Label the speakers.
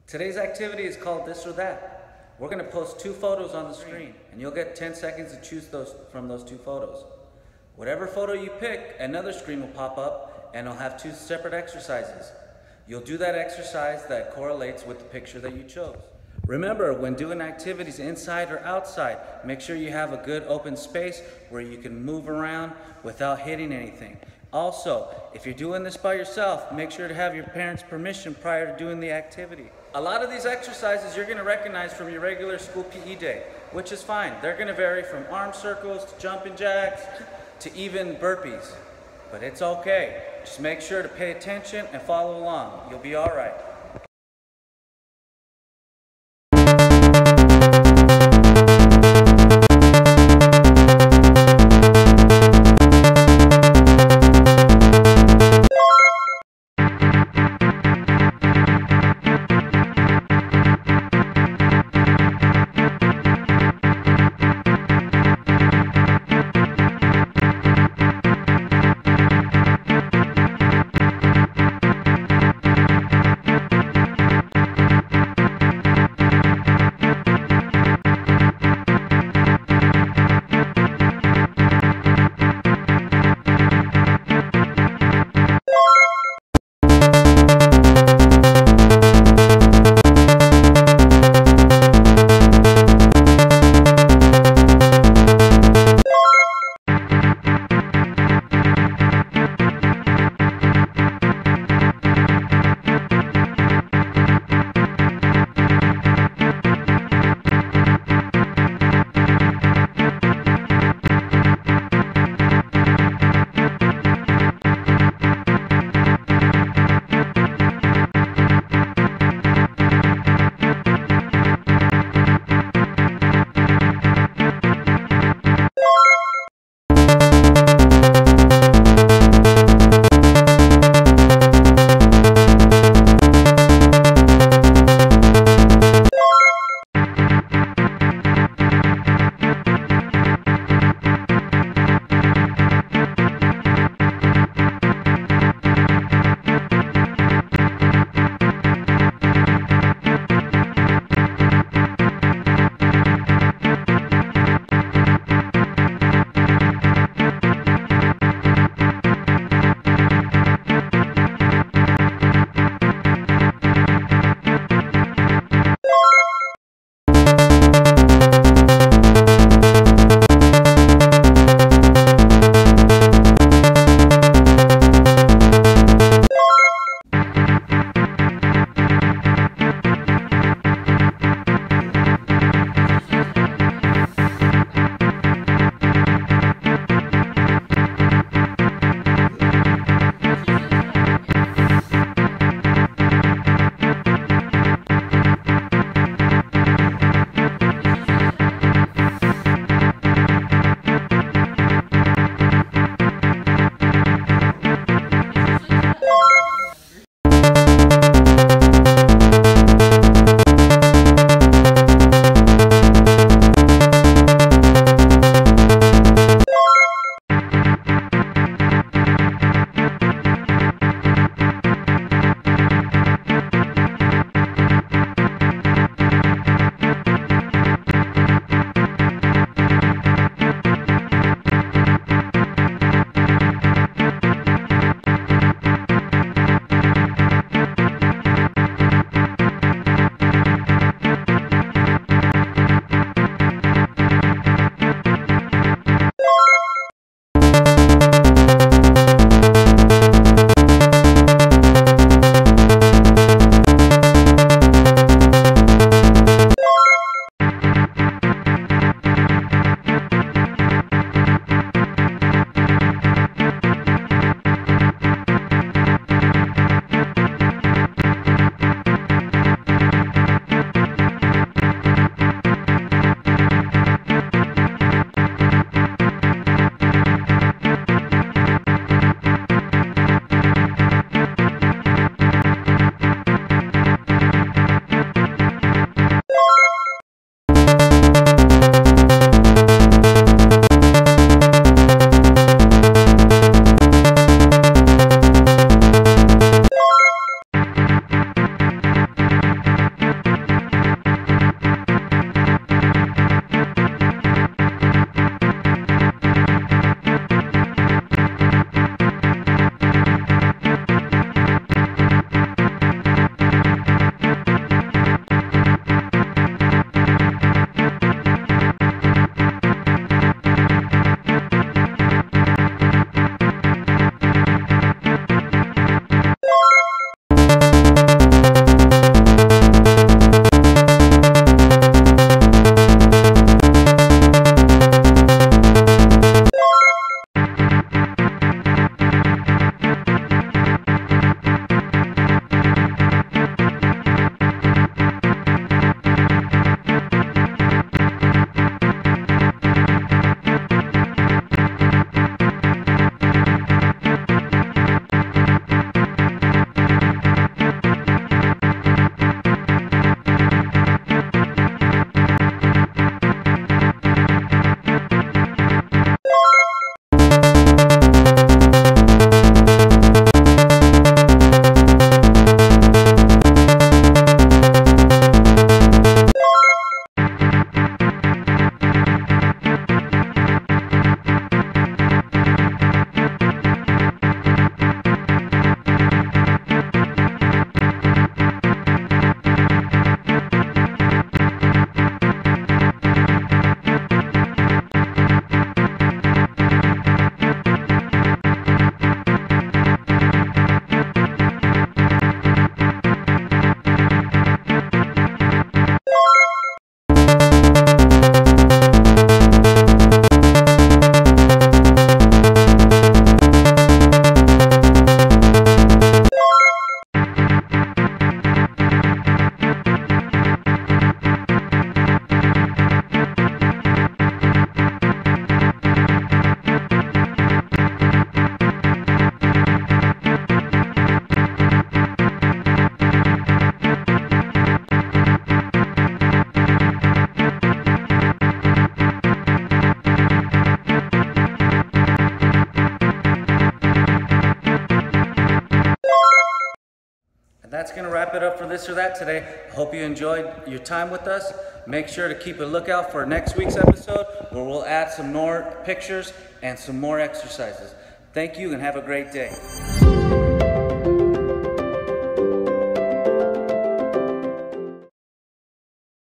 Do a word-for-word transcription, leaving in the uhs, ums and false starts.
Speaker 1: Today's activity is called this or that. We're going to post two photos on the screen, and you'll get ten seconds to choose those from those two photos. Whatever photo you pick, another screen will pop up, and it'll have two separate exercises. You'll do that exercise that correlates with the picture that you chose. Remember, when doing activities inside or outside, make sure you have a good open space where you can move around without hitting anything. Also, if you're doing this by yourself, make sure to have your parents' permission prior to doing the activity. A lot of these exercises you're going to recognize from your regular school P E day, which is fine. They're going to vary from arm circles to jumping jacks to even burpees. But it's okay. Just make sure to pay attention and follow along. You'll be all right. going to wrap it up for This or That today. I hope you enjoyed your time with us. Make sure to keep a lookout for next week's episode where we'll add some more pictures and some more exercises. Thank you and have a great day.